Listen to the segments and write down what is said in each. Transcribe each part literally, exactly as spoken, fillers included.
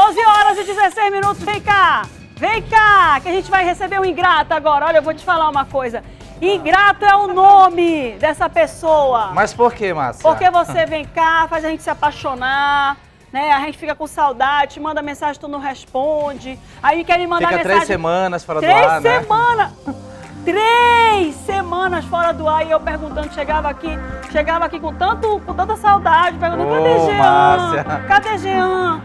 doze horas e dezesseis minutos, vem cá! Vem cá, que a gente vai receber um ingrato agora. Olha, eu vou te falar uma coisa. Ingrato é o nome dessa pessoa. Mas por que, Márcia? Porque você vem cá, faz a gente se apaixonar, né? A gente fica com saudade, te manda mensagem, tu não responde. Aí quer me mandar fica mensagem... três semanas fora do três ar, né? Três semanas! Três semanas fora do ar e eu perguntando, chegava aqui, chegava aqui com, tanto, com tanta saudade, perguntando, Ô, cadê Jean? Márcia. Cadê Jean?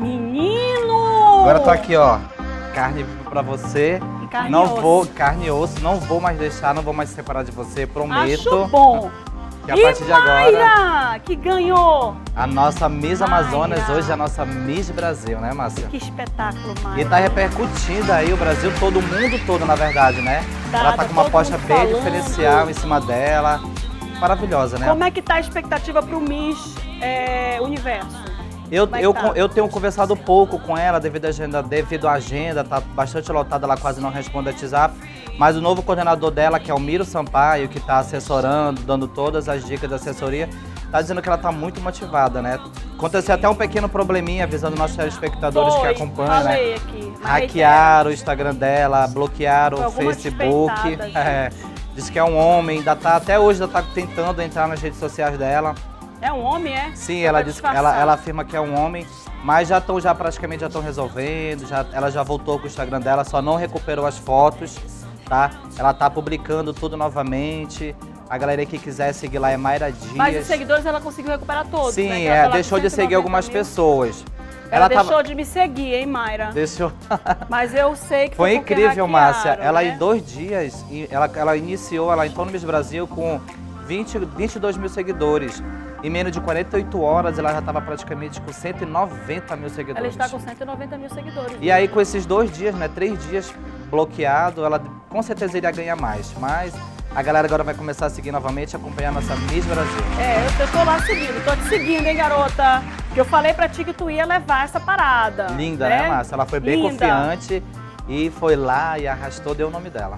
Menino! Agora eu tô aqui, ó, carne pra você. Carne não e osso. vou, carne e osso, não vou mais deixar, não vou mais separar de você, prometo. Acho bom. Que a e partir de agora, Mayra, que ganhou. a nossa Miss Mayra. Amazonas hoje é a nossa Miss Brasil, né, Márcia? Que espetáculo, Mayra. E tá repercutindo aí o Brasil todo, o mundo todo, na verdade, né? Tá, Ela tá com uma todo aposta mundo bem falando. diferencial em cima dela. Maravilhosa, né? Como é que tá a expectativa pro Miss é, Universo? Eu, Como é que eu, tá? eu tenho conversado pouco com ela devido à agenda, devido à agenda, tá bastante lotada, ela quase não responde a WhatsApp. Mas o novo coordenador dela, que é o Miro Sampaio, que está assessorando, dando todas as dicas da assessoria, tá dizendo que ela tá muito motivada, né? Aconteceu até um pequeno probleminha avisando nossos telespectadores Foi, que acompanham, falei né? aqui, mas Hackearam o Instagram dela, bloquearam Foi o alguma Facebook. despertada, É, disse que é um homem, ainda tá, até hoje ainda tá tentando entrar nas redes sociais dela. É um homem, é? Sim, Só ela pra disse, disfarçar. ela, ela afirma que é um homem, mas já estão já praticamente já estão resolvendo, já, ela já voltou com o Instagram dela, só não recuperou as fotos, tá? Ela tá publicando tudo novamente. A galera que quiser seguir lá é Mayra Dias. Mas os seguidores ela conseguiu recuperar todos, Sim, né? Que é, ela tá deixou com de seguir cento e noventa algumas mil. pessoas. Ela, tava- deixou de me seguir, hein, Mayra? Deixou. Mas eu sei que Foi foi porque incrível, Márcia. hackearam, Ela né? em dois dias, e ela, ela iniciou, ela entrou no Miss Brasil com vinte, vinte e dois mil seguidores. Em menos de quarenta e oito horas, ela já estava praticamente com cento e noventa mil seguidores. Ela está com cento e noventa mil seguidores. E aí, com esses dois dias, né, três dias bloqueado, ela com certeza iria ganhar mais. Mas a galera agora vai começar a seguir novamente e acompanhar a nossa Miss Brasil. É, eu, eu tô lá seguindo, tô te seguindo, hein, garota? Que eu falei pra ti que tu ia levar essa parada. Linda, né, Márcia? Ela foi bem Linda. confiante e foi lá e arrastou, deu o nome dela.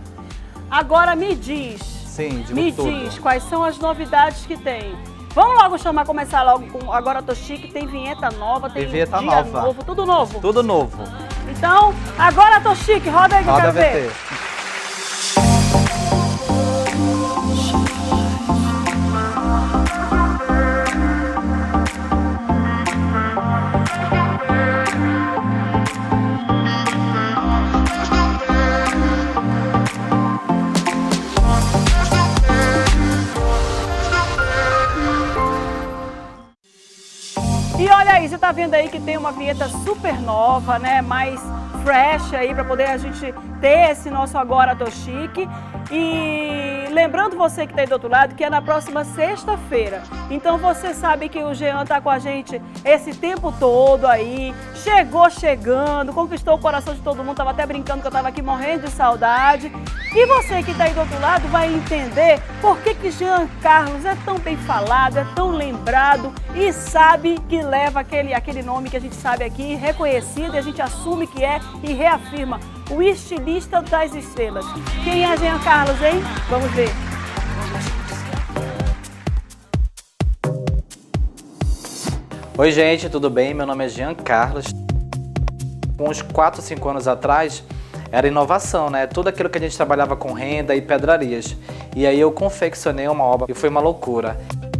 Agora me diz, Sim, digo me tudo. diz quais são as novidades que tem. Vamos logo chamar, começar logo com Agora Eu Tô Chique, tem vinheta nova, tem Tem vinheta dia nova. novo, tudo novo. Tudo novo. Então, Agora Eu Tô Chique, roda aí que eu Roda quero V ver. T. E olha aí, você tá vendo aí que tem uma vinheta super nova, né? Mais fresh aí pra poder a gente ter esse nosso Agora Tô Chique. E lembrando você que tá aí do outro lado que é na próxima sexta-feira. Então você sabe que o Jean tá com a gente esse tempo todo aí. Chegou chegando, conquistou o coração de todo mundo. Tava até brincando que eu tava aqui morrendo de saudade. E você que tá aí do outro lado vai entender por que que Jean Carlos é tão bem falado, é tão lembrado e sabe que leva aquele, aquele nome que a gente sabe aqui, reconhecido, e a gente assume que é e reafirma, o estilista das estrelas. Quem é Jean Carlos, hein? Vamos ver. Oi, gente, tudo bem? Meu nome é Jean Carlos. Com uns quatro, cinco anos atrás, era inovação, né? Tudo aquilo que a gente trabalhava com renda e pedrarias. E aí eu confeccionei uma obra e foi uma loucura.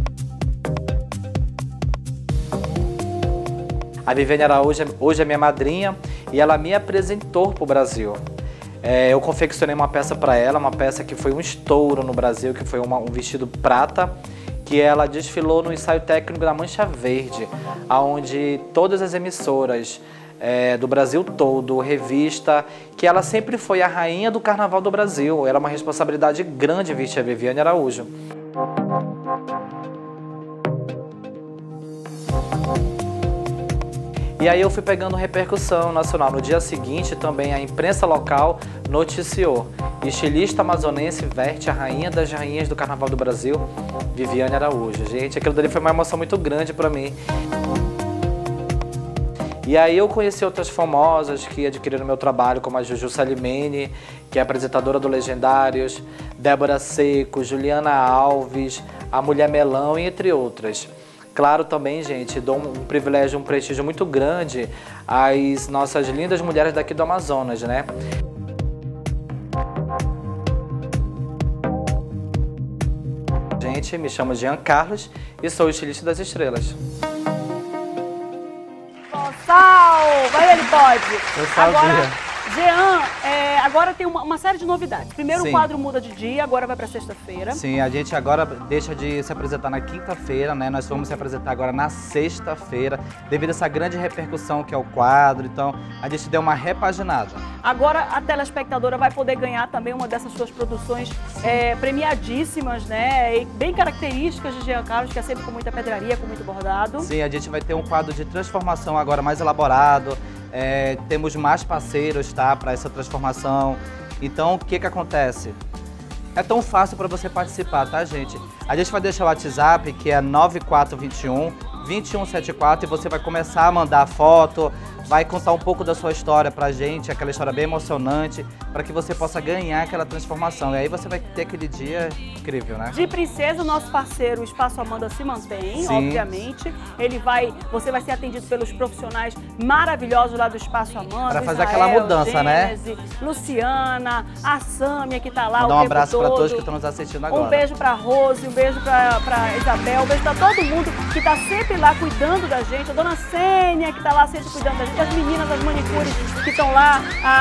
A Viviane Araújo hoje é minha madrinha e ela me apresentou para o Brasil. É, eu confeccionei uma peça para ela, uma peça que foi um estouro no Brasil, que foi uma, um vestido prata, que ela desfilou no ensaio técnico da Mancha Verde, onde todas as emissoras é, do Brasil todo, revista, que ela sempre foi a rainha do Carnaval do Brasil. Era uma responsabilidade grande vestir a Viviane Araújo. E aí eu fui pegando repercussão nacional. No dia seguinte, também a imprensa local noticiou. Estilista amazonense veste a rainha das rainhas do Carnaval do Brasil, Viviane Araújo. Gente, aquilo dali foi uma emoção muito grande para mim. E aí eu conheci outras famosas que adquiriram meu trabalho, como a Juju Salimene, que é apresentadora do Legendários, Débora Seco, Juliana Alves, a Mulher Melão, entre outras. Claro também, gente, dou um privilégio, um prestígio muito grande às nossas lindas mulheres daqui do Amazonas, né? Gente, me chamo Jean Carlos e sou o estilista das estrelas. Sal! Vai, ele pode! Agora, Jean, é, agora tem uma, uma série de novidades. Primeiro, Sim. o quadro muda de dia, agora vai para sexta-feira. Sim, a gente agora deixa de se apresentar na quinta-feira, né? Nós vamos se apresentar agora na sexta-feira, devido a essa grande repercussão que é o quadro. Então, a gente deu uma repaginada. Agora, a telespectadora vai poder ganhar também uma dessas suas produções é, premiadíssimas, né? E bem características de Jean Carlos, que é sempre com muita pedraria, com muito bordado. Sim, a gente vai ter um quadro de transformação agora mais elaborado. É, temos mais parceiros, tá, para essa transformação. Então, o que que acontece? É tão fácil para você participar, tá, gente? A gente vai deixar o WhatsApp, que é nove quatro dois um, dois um sete quatro, e você vai começar a mandar foto, vai contar um pouco da sua história pra gente, aquela história bem emocionante, para que você possa ganhar aquela transformação. E aí você vai ter aquele dia incrível, né? De princesa, o nosso parceiro, o Espaço Amanda, se mantém, Sim. obviamente. Ele vai, você vai ser atendido pelos profissionais maravilhosos lá do Espaço Amanda. Para fazer Israel, aquela mudança, Gênese, né? Luciana, a Sâmia, que tá lá Mandar o um tempo abraço para todo. todos que estão nos assistindo agora. Um beijo pra Rose, um beijo pra, pra Isabel, um beijo pra todo mundo que tá sempre lá cuidando da gente. A dona Sênia, que tá lá sempre cuidando da gente. As meninas, as manicures que estão lá,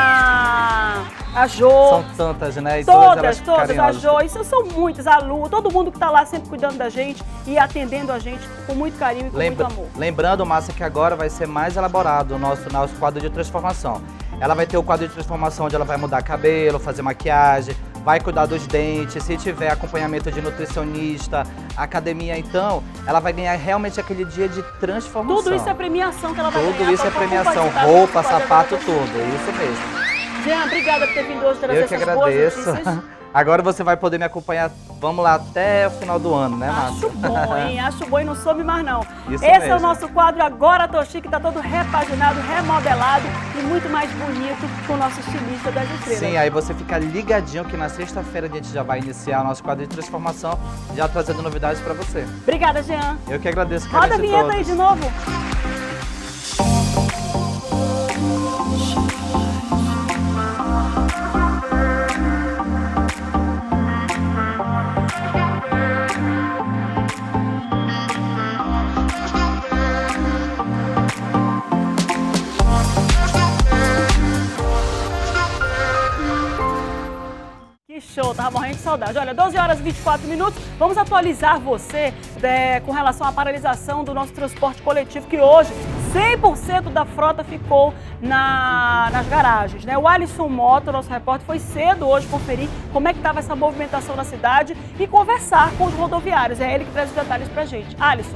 a, a Jo. São tantas, né? E todas, todas, todas a carinhosas. Jo. Isso são muitas, a Lu, todo mundo que tá lá sempre cuidando da gente e atendendo a gente com muito carinho e com Lembra, muito amor. Lembrando, Márcia, que agora vai ser mais elaborado o nosso, nosso quadro de transformação. Ela vai ter o quadro de transformação onde ela vai mudar cabelo, fazer maquiagem, vai cuidar dos dentes, se tiver acompanhamento de nutricionista, academia, então, ela vai ganhar realmente aquele dia de transformação. Tudo isso é premiação que ela vai Tudo ganhar. isso é premiação, participar do roupa, quadro sapato, agora. tudo, é isso mesmo. Jean, obrigada por ter vindo hoje trazer Eu que essas boas agradeço. notícias. Agora você vai poder me acompanhar, vamos lá, até o final do ano, né, Márcia? Acho bom, hein? Acho bom e não some mais, não. Isso Esse mesmo. é o nosso quadro Agora Tô Chique, tá todo repaginado, remodelado e muito mais bonito com o nosso estilista das estrelas. Sim, aí você fica ligadinho que na sexta-feira a gente já vai iniciar o nosso quadro de transformação, já trazendo novidades pra você. Obrigada, Jean. Eu que agradeço, Roda a de vinheta todos. aí de novo. Show, tava morrendo de saudade. Olha, doze horas e vinte e quatro minutos, vamos atualizar você é, com relação à paralisação do nosso transporte coletivo, que hoje cem por cento da frota ficou na, nas garagens, né? O Alisson Mota, nosso repórter, foi cedo hoje conferir como é que estava essa movimentação na cidade e conversar com os rodoviários. É ele que traz os detalhes pra gente. Alisson.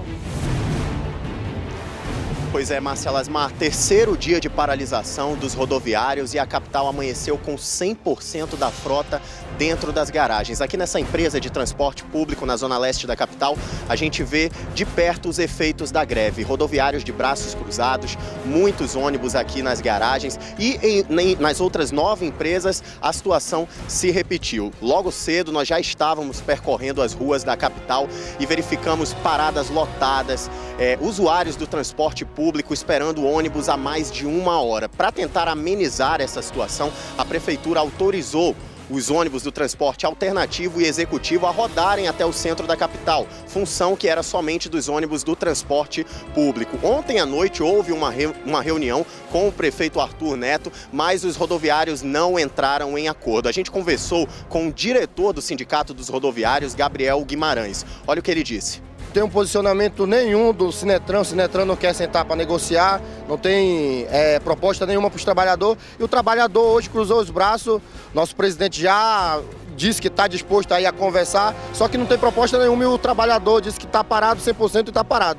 Pois é, Marcela Asmar, terceiro dia de paralisação dos rodoviários e a capital amanheceu com cem por cento da frota dentro das garagens. Aqui nessa empresa de transporte público na zona leste da capital, a gente vê de perto os efeitos da greve. Rodoviários de braços cruzados, muitos ônibus aqui nas garagens e em, em, nas outras nove empresas a situação se repetiu. Logo cedo nós já estávamos percorrendo as ruas da capital e verificamos paradas lotadas, é, usuários do transporte público esperando ônibus há mais de uma hora. Para tentar amenizar essa situação, a prefeitura autorizou os ônibus do transporte alternativo e executivo a rodarem até o centro da capital, função que era somente dos ônibus do transporte público. Ontem à noite houve uma, re... uma reunião com o prefeito Arthur Neto, mas os rodoviários não entraram em acordo. A gente conversou com o diretor do Sindicato dos Rodoviários, Gabriel Guimarães. Olha o que ele disse. Não tem um posicionamento nenhum do Sinetran, o Sinetran não quer sentar para negociar, não tem é, proposta nenhuma para os trabalhadores. E o trabalhador hoje cruzou os braços, nosso presidente já disse que está disposto aí a conversar, só que não tem proposta nenhuma e o trabalhador disse que está parado cem por cento e está parado.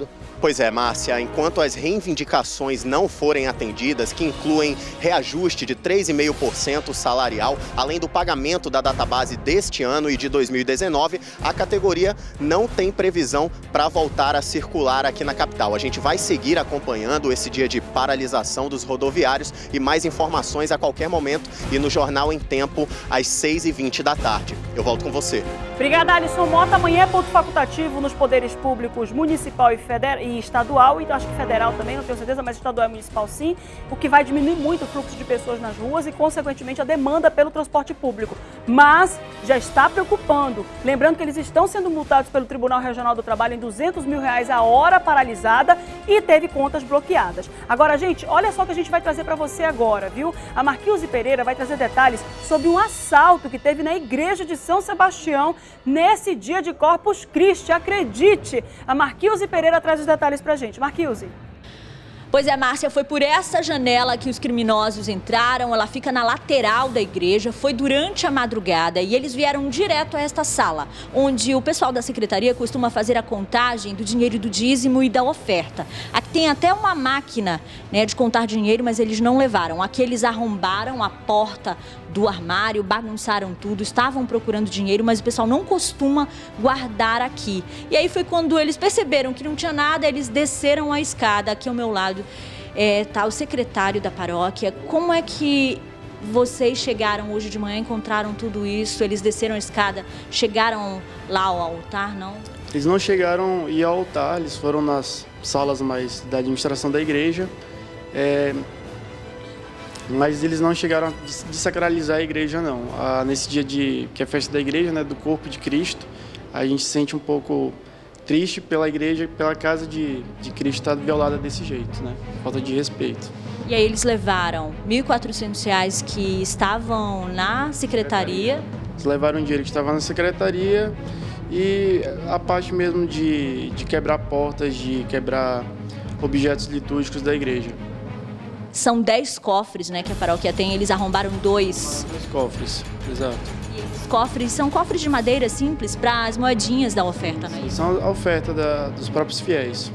Pois é, Márcia, enquanto as reivindicações não forem atendidas, que incluem reajuste de três vírgula cinco por cento salarial, além do pagamento da database deste ano e de dois mil e dezenove, a categoria não tem previsão para voltar a circular aqui na capital. A gente vai seguir acompanhando esse dia de paralisação dos rodoviários e mais informações a qualquer momento e no Jornal em Tempo, às seis e vinte da tarde. Eu volto com você. Obrigada, Alisson Mota. Amanhã é ponto facultativo nos poderes públicos municipal e, federal, e estadual, e acho que federal também, não tenho certeza, mas estadual e municipal sim, o que vai diminuir muito o fluxo de pessoas nas ruas e, consequentemente, a demanda pelo transporte público. Mas já está preocupando. Lembrando que eles estão sendo multados pelo Tribunal Regional do Trabalho em duzentos mil reais a hora paralisada e teve contas bloqueadas. Agora, gente, olha só o que a gente vai trazer para você agora, viu? A Marquilze Pereira vai trazer detalhes sobre um assalto que teve na igreja de São Sebastião nesse dia de Corpus Christi. Acredite! A Marquilze Pereira traz os detalhes pra gente. Marquilze. Pois é, Márcia, foi por essa janela que os criminosos entraram, ela fica na lateral da igreja, foi durante a madrugada e eles vieram direto a esta sala, onde o pessoal da secretaria costuma fazer a contagem do dinheiro do dízimo e da oferta. Aqui tem até uma máquina, né, de contar dinheiro, mas eles não levaram. Aqui eles arrombaram a porta do armário, bagunçaram tudo, estavam procurando dinheiro, mas o pessoal não costuma guardar aqui. E aí foi quando eles perceberam que não tinha nada, eles desceram a escada. Aqui ao meu lado está é, o secretário da paróquia. Como é que vocês chegaram hoje de manhã, encontraram tudo isso, eles desceram a escada, chegaram lá ao altar, não? Eles não chegaram a ir ao altar, eles foram nas salas mais da administração da igreja, é, mas eles não chegaram a desacralizar a igreja, não. Ah, nesse dia de, que é a festa da igreja, né, do corpo de Cristo, a gente se sente um pouco triste pela igreja, pela casa de, de Cristo estar violada desse jeito, né? Falta de respeito. E aí eles levaram mil e quatrocentos reais que estavam na secretaria. Eles levaram o dinheiro que estava na secretaria e a parte mesmo de, de quebrar portas, de quebrar objetos litúrgicos da igreja. São dez cofres, né, que a paróquia tem, eles arrombaram dois. Dois cofres, exato. E esses cofres são cofres de madeira simples para as moedinhas da oferta, não é isso? São a oferta da, dos próprios fiéis.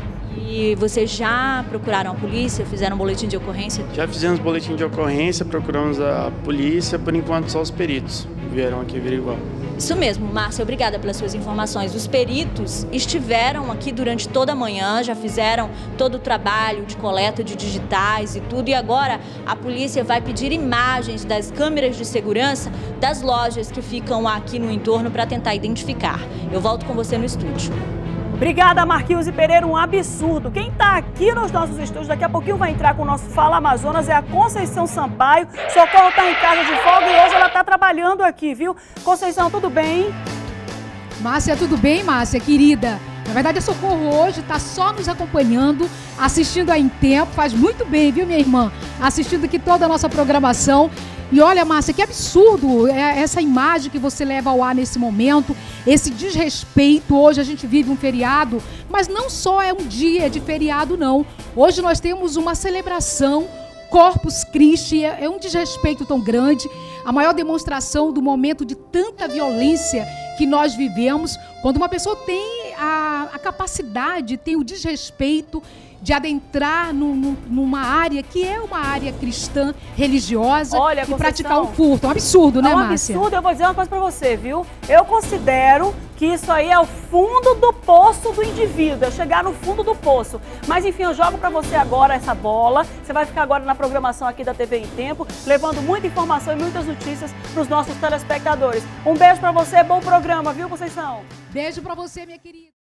E vocês já procuraram a polícia, fizeram um boletim de ocorrência? Já fizemos boletim de ocorrência, procuramos a polícia, por enquanto só os peritos vieram aqui averiguar. Isso mesmo, Márcia, obrigada pelas suas informações. Os peritos estiveram aqui durante toda a manhã, já fizeram todo o trabalho de coleta de digitais e tudo, e agora a polícia vai pedir imagens das câmeras de segurança das lojas que ficam aqui no entorno para tentar identificar. Eu volto com você no estúdio. Obrigada, Marquilze Pereira, um absurdo. Quem está aqui nos nossos estúdios, daqui a pouquinho vai entrar com o nosso Fala Amazonas, é a Conceição Sampaio. Socorro está em casa de folga e hoje ela está trabalhando aqui, viu? Conceição, tudo bem? Márcia, tudo bem, Márcia, querida? Na verdade, a Socorro hoje está só nos acompanhando, assistindo a Em Tempo. Faz muito bem, viu, minha irmã? Assistindo aqui toda a nossa programação. E olha, Márcia, que absurdo essa imagem que você leva ao ar nesse momento, esse desrespeito. Hoje a gente vive um feriado, mas não só é um dia de feriado, não. Hoje nós temos uma celebração, Corpus Christi, é um desrespeito tão grande, a maior demonstração do momento de tanta violência que nós vivemos, quando uma pessoa tem a, a capacidade, tem o desrespeito de adentrar no, no, numa área que é uma área cristã, religiosa. Olha, e Conceição, praticar um furto. É um absurdo, né, Márcia? É um Márcia? absurdo. Eu vou dizer uma coisa pra você, viu? Eu considero que isso aí é o fundo do poço do indivíduo, é chegar no fundo do poço. Mas enfim, eu jogo pra você agora essa bola. Você vai ficar agora na programação aqui da T V Em Tempo, levando muita informação e muitas notícias pros nossos telespectadores. Um beijo pra você, bom programa, viu, Conceição? Beijo pra você, minha querida.